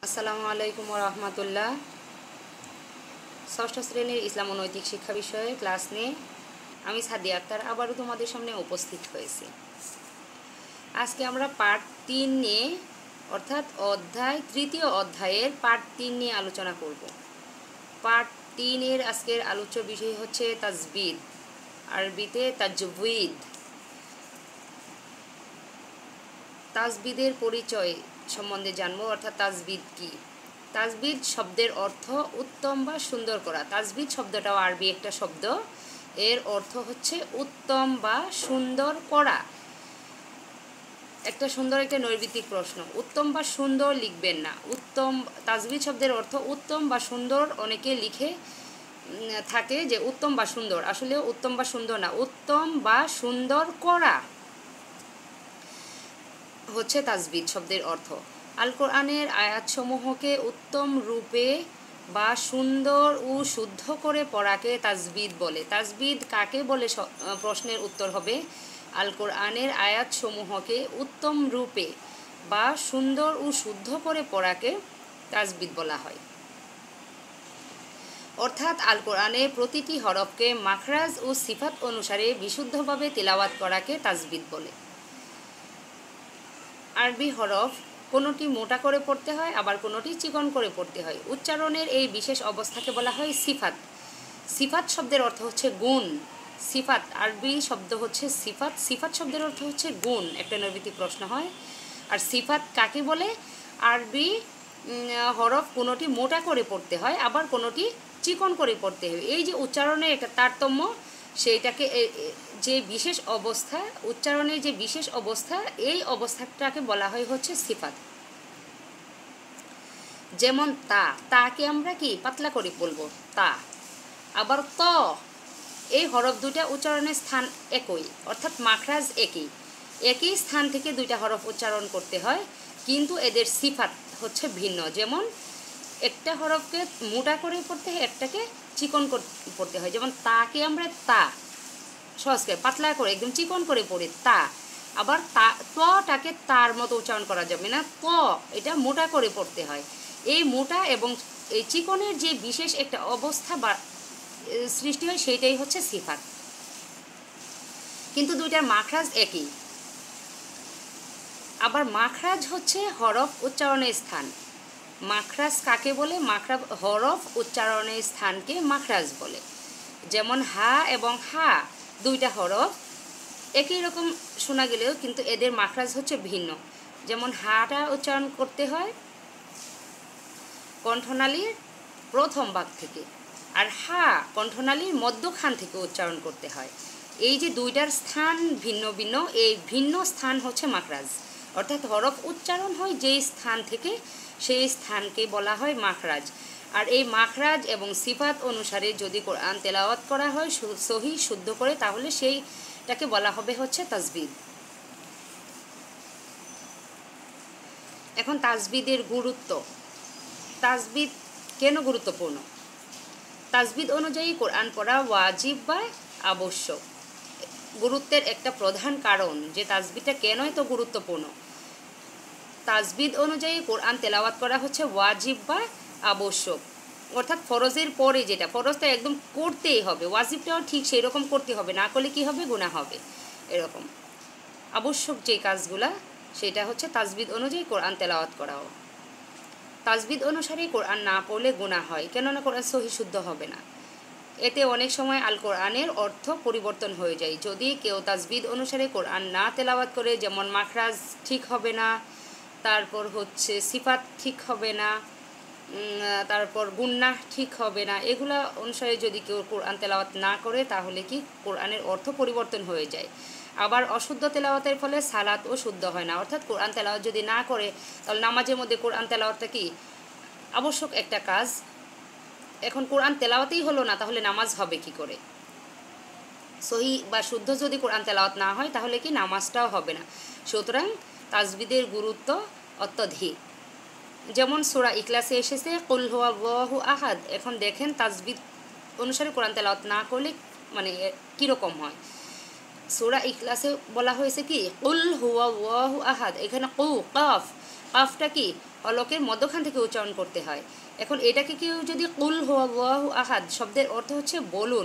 আসসালামু আলাইকুম ওয়া রাহমাতুল্লাহ। ষষ্ঠ শ্রেণীর ইসলাম ও নৈতিক শিক্ষা বিষয়ে ক্লাস নিয়ে আমি সাদিয়া আক্তার আবারও তোমাদের সামনে উপস্থিত হয়েছি। আজকে আমরা পার্ট 3 নিয়ে অর্থাৎ তৃতীয় অধ্যায়ের পার্ট 3 নিয়ে আলোচনা করব। পার্ট 3 এর আজকের আলোচ্য বিষয় হচ্ছে তাজবিদ, আরবিতে তাজবিদ। তাজবিদের পরিচয় সম্বন্ধে জানবো, অর্থাৎ তাজবিদ কি। তাজবিদ শব্দের অর্থ উত্তম বা সুন্দর করা। তাজবিদ শব্দটাও আরবি একটা শব্দ, এর অর্থ হচ্ছে উত্তম বা সুন্দর করা। একটা নৈর্ব্যক্তিক প্রশ্ন, উত্তম বা সুন্দর লিখবেন না। তাজবিদ শব্দের অর্থ উত্তম বা সুন্দর, অনেকে লিখে থাকে যে উত্তম বা সুন্দর, আসলে উত্তম বা সুন্দর না, উত্তম বা সুন্দর করা হচ্ছে তাজবিদ শব্দের অর্থ। আল কোরআনের আয়াতসমূহকে উত্তম রূপে বা সুন্দর ও শুদ্ধ করে পড়াকে তাজবিদ বলে। তাজবিদ কাকে বলে প্রশ্নের উত্তর হবে আল কোরআনের আয়াতসমূহকে উত্তম রূপে বা সুন্দর ও শুদ্ধ করে পড়াকে তাজবিদ বলা হয়। অর্থাৎ আল কোরআনের প্রতিটি হরফকে মাখরাজ ও সিফাত অনুসারে বিশুদ্ধভাবে তিলাওয়াত করাকে তাজবিদ বলে। আরবি হরফ কোনোটি মোটা করে পড়তে হয়, আবার কোনোটি চিকন করে পড়তে হয়। উচ্চারণের এই বিশেষ অবস্থাকে বলা হয় সিফাত। সিফাত শব্দের অর্থ হচ্ছে গুণ। সিফাত আরবি শব্দ হচ্ছে সিফাত। সিফাত শব্দের অর্থ হচ্ছে গুণ। একটা নৈর্ব্যক্তিক প্রশ্ন হয়। আর সিফাত কাকে বলে? আরবি হরফ কোনোটি মোটা করে পড়তে হয়, আবার কোনোটি চিকন করে পড়তে হয়। এই যে উচ্চারণের একটা তারতম্য, সেইটাকে যে বিশেষ অবস্থা, উচ্চারণের যে বিশেষ অবস্থা, এই অবস্থাটাকে বলা হয় হচ্ছে সিফাত। যেমন তাকে আমরা কি পাতলা করে বলবো, তা। আবার এই হরফ দুইটা উচ্চারণের স্থান একই, অর্থাৎ মাখরাজ একই স্থান থেকে দুইটা হরফ উচ্চারণ করতে হয়, কিন্তু এদের সিফাত হচ্ছে ভিন্ন। যেমন একটা হরফকে মোটা করে পড়তে হয়, একটাকে চিকন করে পড়তে হয়। যেমন তাকে আমরা সহজ করে পাতলা করে একদম চিকন করে পড়ি তা। আবার তটাকে তার মতো উচ্চারণ করা যাবে না, এটা মোটা করে পড়তে হয়। এই মোটা এবং এই চিকনের যে বিশেষ একটা অবস্থা বা সৃষ্টি হয়, সেইটাই হচ্ছে সিফাত। কিন্তু দুইটার মাখরাজ একই। আবার মাখরাজ হচ্ছে হরফ উচ্চারণের স্থান। মাখরাজ কাকে বলে? হরফ উচ্চারণের স্থানকে মাখরাজ বলে। যেমন হা এবং হা দুইটা হরফ একই রকম শোনা গেলেও কিন্তু এদের মাখরাজ হচ্ছে ভিন্ন। যেমন হাটা উচ্চারণ করতে হয় কণ্ঠনালীর প্রথম ভাগ থেকে, আর হা কণ্ঠনালীর মধ্যখান থেকে উচ্চারণ করতে হয়। এই যে দুইটার স্থান ভিন্ন ভিন্ন, এই ভিন্ন স্থান হচ্ছে মাখরাজ। অর্থাৎ হরফ উচ্চারণ হয় যেই স্থান থেকে, সেই স্থানকে বলা হয় মাখরাজ। আর এই মাখরাজ এবং সিফাত অনুসারে যদি কোরআন তেলাওয়াত করা হয় সহি শুদ্ধ করে, তাহলে সেইটাকে বলা হবে হচ্ছে তাজবিদ। এখন তাজবিদের গুরুত্ব। তাজবিদ কেন গুরুত্বপূর্ণ? তাজবিদ অনুযায়ী কোরআন পড়া ওয়াজিব বা আবশ্যক। গুরুত্বের একটা প্রধান কারণ যে তাজবিদটা কেন এত গুরুত্বপূর্ণ। তাজবিদ অনুযায়ী কোরআন তেলাওয়াত করা হচ্ছে ওয়াজিব বা আবশ্যক, অর্থাৎ ফরজের পরে যেটা, ফরজটা একদম করতেই হবে, ওয়াজিবটাও ঠিক সেই রকম করতে হবে, না করলে কি হবে? গুনাহ হবে। এরকম আবশ্যক যে কাজগুলা, সেটা হচ্ছে তাজবিদ অনুযায়ী কোরআন তেলাওয়াত করাও। তাজবিদ অনুসারে কোরআন না পড়লে গুনাহ হয়, কেননা কোরআন সহি শুদ্ধ হবে না। এতে অনেক সময় আল কোরআনের অর্থ পরিবর্তন হয়ে যায়। যদি কেউ তাজবিদ অনুসারে কোরআন না তেলাওয়াত করে, যেমন মাখরাজ ঠিক হবে না, তারপর হচ্ছে সিফাত ঠিক হবে না, তারপর গুন্নাহ ঠিক হবে না, এগুলা অনুসারে যদি কেউ কোরআন তেলাওয়াত না করে, তাহলে কি কোরআনের অর্থ পরিবর্তন হয়ে যায়। আবার অশুদ্ধ তেলাওয়াতের ফলে সালাতও শুদ্ধ হয় না। অর্থাৎ কোরআন তেলাওয়াত যদি না করে, তাহলে নামাজের মধ্যে কোরআন তেলাওয়াতটা কি আবশ্যক একটা কাজ। এখন কোরআন তেলাওয়াতেই হলো না, তাহলে নামাজ হবে কি করে? সহি বা শুদ্ধ যদি কোরআন তেলাওয়াত না হয়, তাহলে কি নামাজটাও হবে না। সুতরাং তাজবিদের গুরুত্ব অত্যধিক। যেমন সূরা ইখলাসে এসেছে কুল হুয়াল্লাহু আহাদ। এখন দেখেন তাজবিদ অনুসারে কোরআন তেলাওয়াত না করলে মানে কীরকম হয়। সূরা ইখলাসে বলা হয়েছে কি কুল হুয়াল্লাহু আহাদ, এখানে কাফটা কি অলকের মধ্যখান থেকে উচ্চারণ করতে হয়। এখন এটাকে কেউ যদি কুল হুয়াল্লাহু আহাদ শব্দের অর্থ হচ্ছে বলুন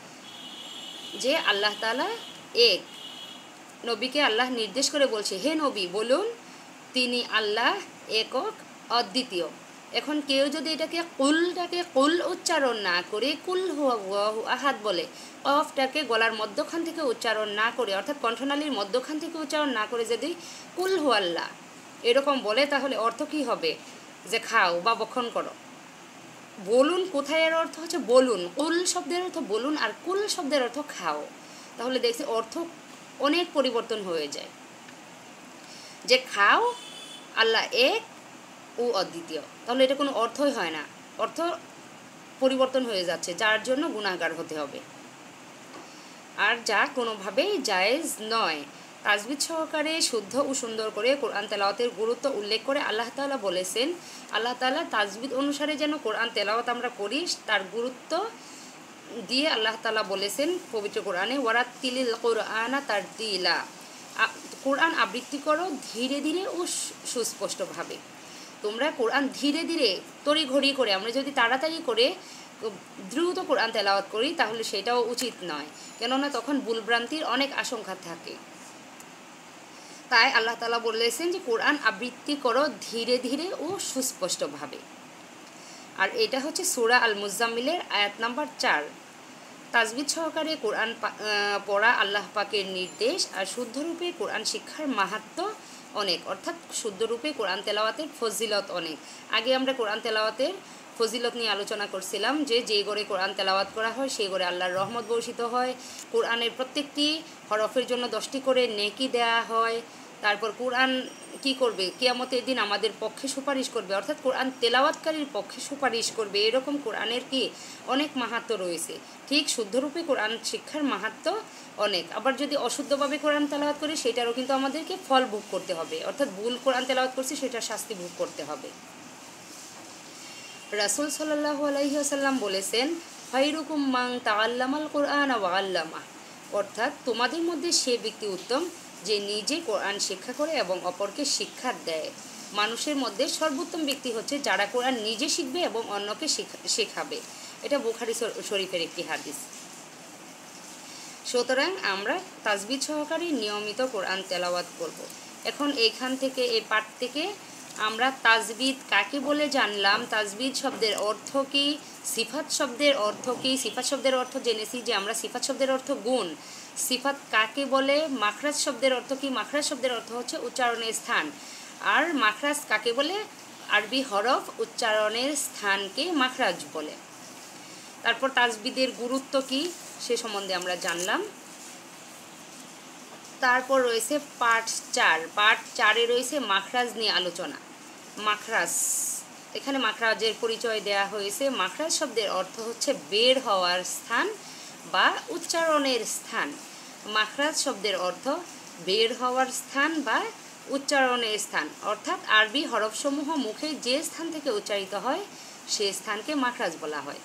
যে আল্লাহ তাআলা এক। নবীকে আল্লাহ নির্দেশ করে বলছে, হে নবী বলুন তিনি আল্লাহ একক অদ্বিতীয়। এখন কেউ যদি এটাকে কুল উচ্চারণ না করে কুল হুয়াল্লাহু আহাদ বলে, কফটাকে গলার মধ্যখান থেকে উচ্চারণ না করে অর্থাৎ কণ্ঠনালীর মধ্যখান থেকে উচ্চারণ না করে যদি কুল হুয়াল্লাহ এরকম বলে, তাহলে অর্থ কি হবে? যে খাও বা ভক্ষণ করো। বলুন কোথায় এর অর্থ হচ্ছে বলুন, কুল শব্দের অর্থ বলুন আর কুল শব্দের অর্থ খাও। তাহলে দেখছি অর্থ অনেক পরিবর্তন হয়ে যায়, যে খাও আল্লাহ এক ও অদ্বিতীয়, তাহলে এটা কোনো অর্থই হয় না, অর্থ পরিবর্তন হয়ে যাচ্ছে, যার জন্য গুনাহগার হতে হবে, আর যা কোনোভাবেই জায়েজ নয়। তাজবিদ সহকারে শুদ্ধ ও সুন্দর করে কোরআন তেলাওয়াতের গুরুত্ব উল্লেখ করে আল্লাহ তাআলা বলেছেন, আল্লাহ তাআলা তাজবিদ অনুসারে যেন কোরআন তেলাওয়াত আমরা করি তার গুরুত্ব দিয়ে আল্লাহ তাআলা বলেছেন পবিত্র কোরআনে, ওয়ারাত্তিলিল কুরআনা তারতিলা, কোরআন আবৃত্তি করো ধীরে ধীরে ও সুস্পষ্টভাবে। তোমরা কোরআন ধীরে ধীরে তড়িঘড়ি করে, আমরা যদি তাড়াতাড়ি করে দ্রুত কোরআন তেলাওয়াত করি তাহলে সেটাও উচিত নয়, কেননা তখন ভুলভ্রান্তির অনেক আশঙ্কা থাকে। তাই আল্লাহ তাআলা বলেছেন যে কোরআন আবৃত্তি করো ধীরে ধীরে ও সুস্পষ্টভাবে। আর এটা হচ্ছে সূরা আল মুজাম্মিলের আয়াত নাম্বার 4। তাজবিদ সহকারে কোরআন পড়া আল্লাহ পাকের নির্দেশ, আর শুদ্ধরূপে কোরআন শিক্ষার মাহাত্ম্য অনেক, অর্থাৎ শুদ্ধরূপে কোরআন তেলাওয়াতের ফজিলত অনেক। আগে আমরা কোরআন তেলাওয়াতের ফজিলত নিয়ে আলোচনা করছিলাম, যে ঘরে কোরআন তেলাওয়াত করা হয় সেই ঘরে আল্লাহর রহমত বর্ষিত হয়, কোরআনের প্রত্যেকটি হরফের জন্য 10টি করে নেকি দেয়া হয়। তারপর কোরআন কি করবে? কিয়ামতের দিন আমাদের পক্ষে সুপারিশ করবে, অর্থাৎ কোরআন তেলাওয়াতকারীর পক্ষে সুপারিশ করবে। এরকম কোরআনের কি অনেক মাহাত্ম্য রয়েছে। ঠিক শুদ্ধরূপে কোরআন শিক্ষার মাহাত্ম্য অনেক। আবার যদি অশুদ্ধভাবে কোরআন তেলাওয়াত করি সেটারও কিন্তু আমাদেরকে ফল ভোগ করতে হবে, অর্থাৎ ভুল কোরআন তেলাওয়াত করছি সেটার শাস্তি ভোগ করতে হবে। রাসূল সাল্লাল্লাহু আলাইহি ওয়াসাল্লাম বলেছেন, খায়রুকুম মান তাআল্লামাল কুরআন ওয়া আল্লামা, অর্থাৎ তোমাদের মধ্যে সে ব্যক্তি উত্তম যে নিজে কোরআন শিক্ষা করে এবং অপরকে শিক্ষা দেয়। মানুষের মধ্যে সর্বোত্তম ব্যক্তি হচ্ছে যারা কোরআন নিজে শিখবে এবং অন্যকে শেখাবে। এটা বুখারী শরীফের একটি হাদিস। সুতরাং আমরা তাজবিদ সহকারে নিয়মিত কোরআন তেলাওয়াত করব। এখন এইখান থেকে এই পাঠ থেকে আমরা তাজবিদ কাকে বলে জানলাম, তাজবিদ শব্দের অর্থ কি, সিফাত শব্দের অর্থ কি। সিফাত শব্দের অর্থ জেনেছি যে আমরা সিফাত শব্দের অর্থ গুণ, সিফাত কাকে বলে, মাখরাজ শব্দের অর্থ কি, মাখরাজ শব্দের অর্থ হচ্ছে উচ্চারণের স্থান, আর মাখরাজ কাকে বলে, আরবি হরফ উচ্চারণের স্থানকে মাখরাজ বলে। তারপর তাজবিদের গুরুত্ব কি সে সম্বন্ধে আমরা জানলাম। তারপর রয়েছে পার্ট 4। পার্ট 4-এ রয়েছে মাখরাজ নিয়ে আলোচনা। মাখরাজ, এখানে মাখরাজের পরিচয় দেয়া হয়েছে। মাখরাজ শব্দের অর্থ হচ্ছে বের হওয়ার স্থান বা উচ্চারণের স্থান। মাখরাজ শব্দের অর্থ বের হওয়ার স্থান বা উচ্চারণের স্থান, অর্থাৎ আরবি হরফসমূহ মুখে যে স্থান থেকে উচ্চারিত হয় সে স্থানকে মাখরাজ বলা হয়।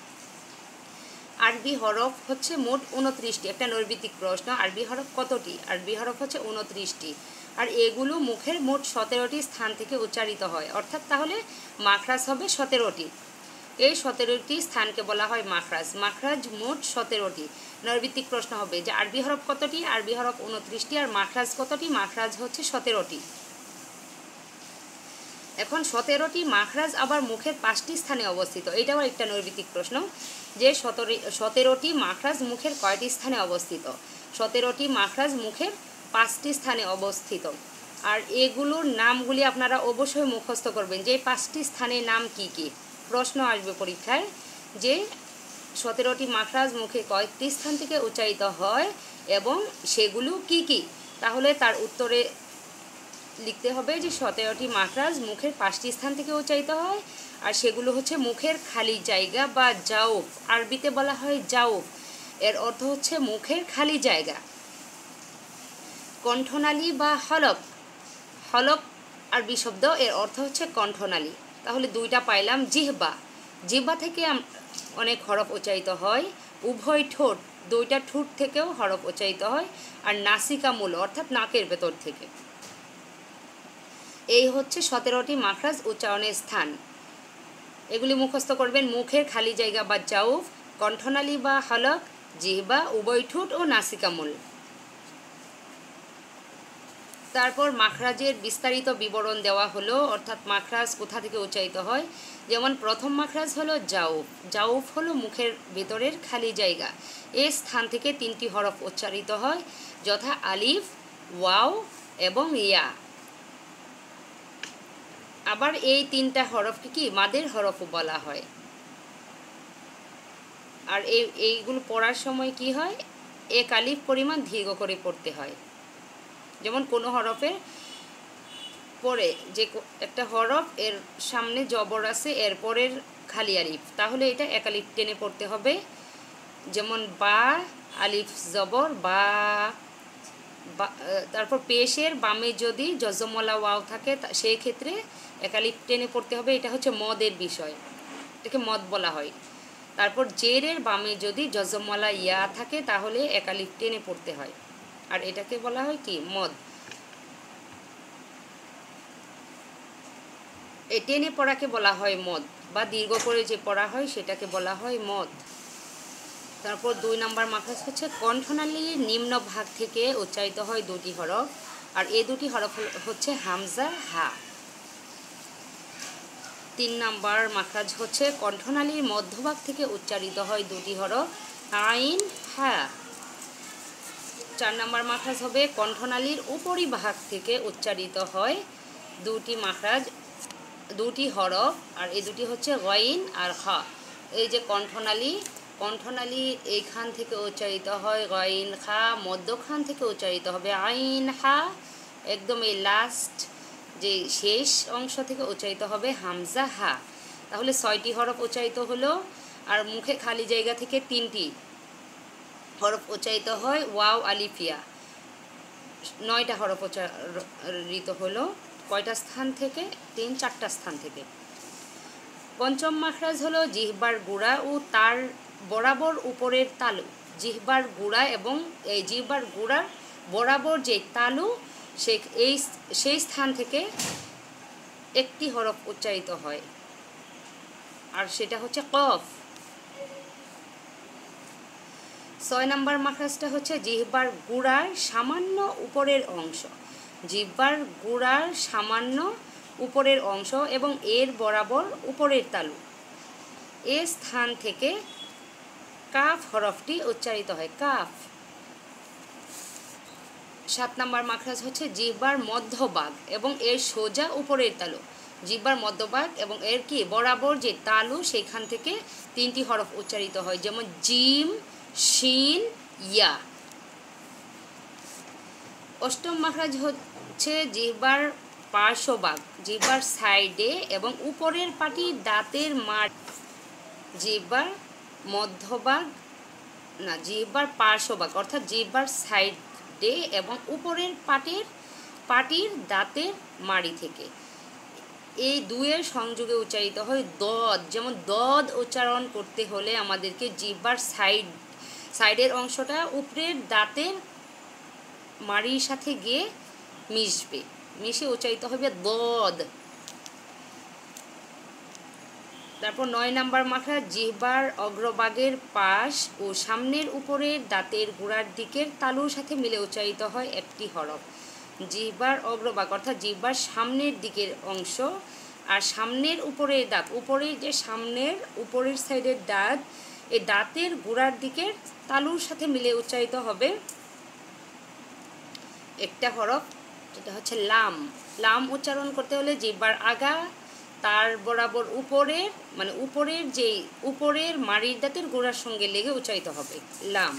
আরবি হরফ হচ্ছে মোট 29টি। একটা নৈর্বিত্তিক প্রশ্ন, আরবি হরফ কতটি? আরবি হরফ হচ্ছে 29টি, আর এগুলো মুখের মোট 17টি স্থান থেকে উচ্চারিত হয়, অর্থাৎ তাহলে মাখরাজ হবে 17টি। এই 17টি স্থানকে বলা হয় মাখরাজ। মাখরাজ মোট 17টি। নৈর্বিত্তিক প্রশ্ন হবে যে আরবি হরফ কতটি? আরবি হরফ 29টি, আর মাখরাজ কতটি? মাখরাজ হচ্ছে 17টি। এখন 17টি মাখরাজ আবার মুখের 5টি স্থানে অবস্থিত। এটাও একটা নৈর্বিত্তিক প্রশ্ন যে 17টি মাখরাজ মুখের কয়টি স্থানে অবস্থিত? 17টি মাখরাজ মুখের 5টি স্থানে অবস্থিত। আর এগুলোর নামগুলি আপনারা অবশ্যই মুখস্থ করবেন যে 5টি স্থানের নাম কি কি। প্রশ্ন আসবে পরীক্ষায় যে 17টি মাখরাজ মুখে কয়টি স্থান থেকে উচ্চারিত হয় এবং সেগুলো কি কি। তাহলে তার উত্তরে লিখতে হবে যে 17টি মাখরাজ মুখের 5টি স্থান থেকে উচ্চারিত হয়, আর সেগুলো হচ্ছে মুখের খালি জায়গা বা জাউফ। আরবিতে বলা হয় জাউফ, এর অর্থ হচ্ছে মুখের খালি জায়গা। কণ্ঠনালী বা হলক, হলক আরবি শব্দ, এর অর্থ হচ্ছে কণ্ঠনালী। তাহলে দুইটা পাইলাম। জিহ্বা, জিহ্বা থেকে অনেক হরফ উচ্চারিত হয়। উভয় ঠোঁট, দুইটা ঠোঁট থেকেও হরফ উচ্চারিত হয়, আর নাসিকামূল অর্থাৎ নাকের ভেতর থেকে। এই হচ্ছে 17টি মাখরাজ উচ্চারণের স্থান। এগুলি মুখস্থ করবেন: মুখের খালি জায়গা বা জাউফ, কণ্ঠনালী বা হলক, জিহ্বা, উভয় ঠোঁট ও নাসিকামূল। তারপর মাখরাজের বিস্তারিত বিবরণ দেওয়া হলো, অর্থাৎ মাখরাজ কোথা থেকে উচ্চারিত হয়। যেমন প্রথম মাখরাজ হলো জাউফ। জাউফ হলো মুখের ভেতরের খালি জায়গা। এই স্থান থেকে 3টি হরফ উচ্চারিত হয়, যথা আলিফ, ওয়াও এবং ইয়া। আবার এই 3টা হরফকে কি মাদের হরফও বলা হয়। আর এইগুলো পড়ার সময় কি হয়, এক আলিফ পরিমাণ দীর্ঘ করে পড়তে হয়। যেমন কোনো হরফের পরে যে একটা হরফ এর সামনে জবর আছে, এরপরের খালি আলিফ, তাহলে এটা এক আলিফ টেনে পড়তে হবে। যেমন বা, আলিফ জবর বা। তারপর পেশের বামে যদি জজমলা ওয়াও থাকে সেই ক্ষেত্রে এক আলিফ টেনে পড়তে হবে। এটা হচ্ছে মদের বিষয়, এটাকে মদ বলা হয়। তারপর জেরের বামে যদি জজমলা ইয়া থাকে তাহলে এক আলিফ টেনে পড়তে হয়, আর এটাকে বলা হয় কি মদ। এই টেনে পড়াকে বলা হয় মদ, বা দীর্ঘ করে যে পড়া হয় সেটাকে বলা হয় মদ। তারপর 2 নম্বর মাখরাজ হচ্ছে কণ্ঠনালীর নিম্ন ভাগ থেকে উচ্চারিত হয় 2টি হরফ, আর এই 2টি হরফ হচ্ছে হামজা, হা। 3 নম্বর মাখরাজ হচ্ছে কণ্ঠনালীর মধ্যভাগ থেকে উচ্চারিত হয় 2টি হরফ, আইন, হা। 4 নম্বর মাখরাজ হবে কণ্ঠনালীর উপরিভাগ থেকে উচ্চারিত হয় 2টি মাখরাজ, 2টি হরফ, আর এই 2টি হচ্ছে গাইন আর হা। এই যে কণ্ঠনালী এইখান থেকে উচ্চারিত হয় গাইন হা, মধ্যখান থেকে উচ্চারিত হবে আইন হা, একদম এই লাস্ট যে শেষ অংশ থেকে উচ্চারিত হবে হামজা, হা। তাহলে 6টি হরফ উচ্চারিত হলো। আর মুখে খালি জায়গা থেকে 3টি হরফ উচ্চারিত হয়, ওয়াও, আলিফ, ইয়া। 9টা হরফ উচ্চারিত হলো। কয়টা স্থান থেকে? 4টা স্থান থেকে। পঞ্চম মাখরাজ হলো জিহ্বার গুড়া ও তার বরাবর উপরের তালু। জিহ্বার গুড়া এবং এই জিহ্বার গুড়ার বরাবর যে তালু সেই স্থান থেকে একটি হরফ উচ্চারিত হয়, আর সেটা হচ্ছে কফ। 6 নম্বর মাখরাজটা হচ্ছে জিহ্বার গুড়ার সামান্য উপরের অংশ। জিহ্বার গুড়ার সামান্য উপরের অংশ এবং এর বরাবর উপরের তালু, এ স্থান থেকে কাফ হরফটি উচ্চারিত হয়, কাফ। 7 নম্বর মাখরাজ হচ্ছে জিহ্বার মধ্যভাগ এবং এর সোজা উপরের তালু। জিহ্বার মধ্যভাগ এবং এর কি বরাবর যে তালু সেখান থেকে 3টি হরফ উচ্চারিত হয়, যেমন জিম, শিন, ইয়া। 8ম মাখরাজ হচ্ছে জিহ্বার পার্শ্বভাগ, জিহ্বার সাইডে এবং উপরের পাটি দাঁতের মাড়। জিহ্বার মধ্যভাগ না, জিহ্বার পার্শ্বভাগ অর্থাৎ জিহ্বার সাইডে এবং উপরের পাটির দাঁতের মাড়ি থেকে। এই 2-এর সংযোগে উচ্চারিত হয় দদ। যেমন দদ উচ্চারণ করতে হলে আমাদেরকে জিহ্বার সাইডের অংশটা উপরের দাঁতের মাড়ির সাথে গিয়ে মিশে উচ্চারিত হবে দদ। তারপর 9 নম্বর মাখরাজ জিহ্বার অগ্রভাগের পাশ ও সামনের উপরের দাঁতের গোড়ার দিকের তালুর সাথে মিলে উচ্চারিত হয় একটি হরফ। জিহ্বার অগ্রভাগ অর্থাৎ জিহ্বার সামনের দিকের অংশ আর সামনের উপরের দাঁত, উপরের যে সামনের উপরের সাইডের দাঁত, এই দাঁতের গোড়ার দিকের তালুর সাথে মিলে উচ্চারিত হবে একটা হরফ, যেটা হচ্ছে লাম। লাম উচ্চারণ করতে হলে জিহ্বার আগা তার বরাবর উপরের মাড়ির দাঁতের গোড়ার সঙ্গে লেগে উচ্চারিত হবে লাম।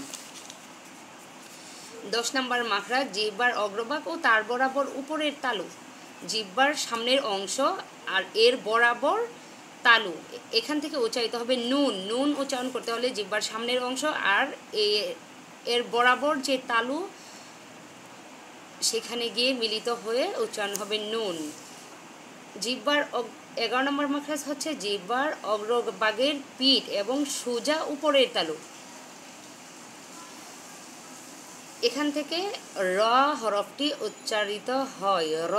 10 নম্বর মাখরাজ জিহ্বার অগ্রভাগ ও তার বরাবর উপরের তালু। জিহ্বার সামনের অংশ আর এর বরাবর তালু, এখান থেকে উচ্চারিত হবে নুন। নুন উচ্চারণ করতে হলে জিহ্বার সামনের অংশ আর এর বরাবর যে তালু সেখানে গিয়ে মিলিত হয়ে উচ্চারণ হবে নুন। জিহ্বার 11 নম্বর মাখরাজ হচ্ছে জিহ্বার অগ্রভাগের পিঠ এবং সোজা উপরের তালু। এখান থেকে র হরফটি উচ্চারিত হয়, র।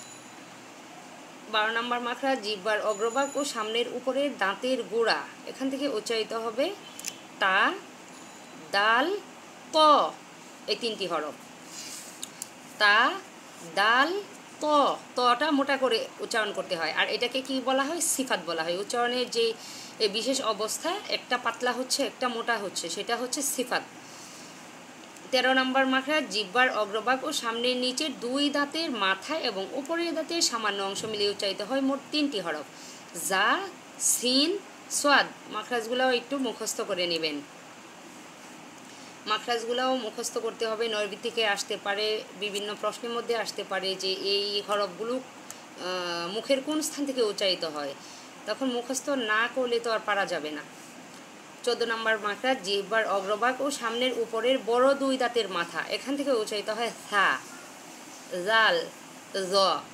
12 নম্বর মাখরাজ জিহ্বার অগ্রভাগ ও সামনের উপরের দাঁতের গোড়া, এখান থেকে উচ্চারিত হবে তা, দাল, ত, এই 3টি হরফ। তা, দাল, ত, তটা মোটা করে উচ্চারণ করতে হয়। আর এটাকে কি বলা হয়? সিফাত বলা হয়। উচ্চারণের যে বিশেষ অবস্থা, একটা পাতলা হচ্ছে একটা মোটা হচ্ছে, সেটা হচ্ছে সিফাত। 13 নম্বর মাখরাজ জিহ্বার অগ্রভাগ ও সামনের নিচের 2 দাঁতের মাথা এবং উপরের দাঁতের সামান্য অংশ মিলিয়ে উচ্চারিত হয় মোট 3টি হরফ, যা, সিন, সোয়াদ। মাখরাজগুলোও একটু মুখস্থ করে নেবেন। মাখরাজগুলোও মুখস্থ করতে হবে, নৈর্বীক থেকে আসতে পারে, বিভিন্ন প্রশ্নের মধ্যে আসতে পারে যে এই হরফগুলো মুখের কোন স্থান থেকে উচ্চারিত হয়, তখন মুখস্থ না করলে তো আর পারা যাবে না। 14 নম্বর মাখরাজ জিহ্বার অগ্রভাগ ও সামনের উপরের বড় 2 দাঁতের মাথা, এখান থেকে উচ্চারিত হয় থা, জাল, জ।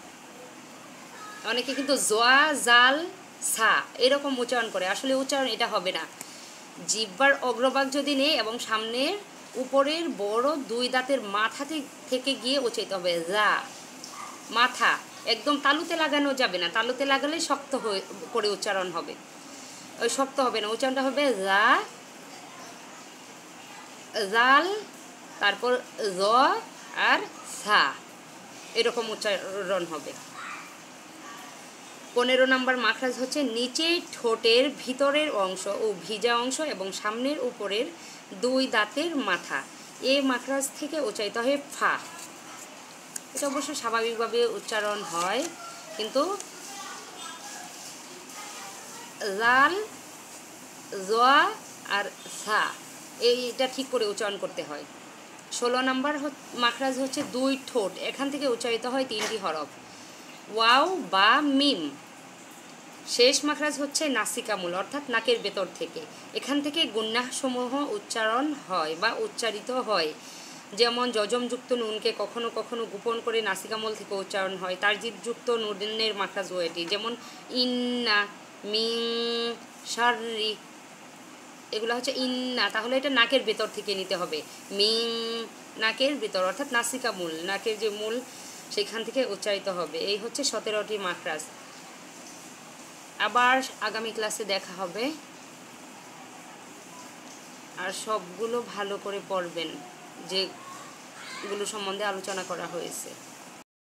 অনেকে কিন্তু জোয়া, জাল, সা এরকম উচ্চারণ করে, আসলে উচ্চারণ এটা হবে না। জিহ্বার অগ্রভাগ যদি নেই এবং সামনের উপরের বড় 2 দাঁতের মাথা থেকে গিয়ে উচ্চারিত হবে যা, মাথা। একদম তালুতে লাগানো যাবে না, তালুতে লাগালে শক্ত হয়ে করে উচ্চারণ হবে, ওই শক্ত হবে না, উচ্চারণটা হবে যা, জাল, তারপর জ আর সা, এরকম উচ্চারণ হবে। 15 নম্বর মাখরাজ হচ্ছে নিচে ঠোঁটের ভিতরের অংশ ও ভিজা অংশ এবং সামনের উপরের 2 দাঁতের মাথা, এ মাখরাজ থেকে উচ্চারিত হয় ফা। এটা অবশ্য স্বাভাবিকভাবে উচ্চারণ হয়, কিন্তু লাল, জোয়া আর সা এইটা ঠিক করে উচ্চারণ করতে হয়। 16 নম্বর মাখরাজ হচ্ছে 2 ঠোঁট, এখান থেকে উচ্চারিত হয় 3টি হরফ, ওয়াও, বা, মিম। শেষ মাখরাজ হচ্ছে নাসিকামূল, অর্থাৎ নাকের ভেতর থেকে, এখান থেকে গুন্নাহসমূহ উচ্চারণ হয় বা উচ্চারিত হয়। যেমন যজমযুক্ত নুনকে কখনো কখনো গোপন করে নাসিকামূল থেকে উচ্চারণ হয়। তারজিদযুক্ত নুনের মাখরাজও এটি, যেমন ইন্না, মিং, শাররি, এগুলো হচ্ছে ইন্না, তাহলে এটা নাকের ভেতর থেকে নিতে হবে। মিং, নাকের ভেতর অর্থাৎ নাসিকামূল, নাকের যে মূল সেখান থেকে উচ্চারিত হবে। এই হচ্ছে 17টি মাখরাজ। আবার আগামী ক্লাসে দেখা হবে, আর সবগুলো ভালো করে পড়বেন যেগুলো সম্বন্ধে আলোচনা করা হয়েছে।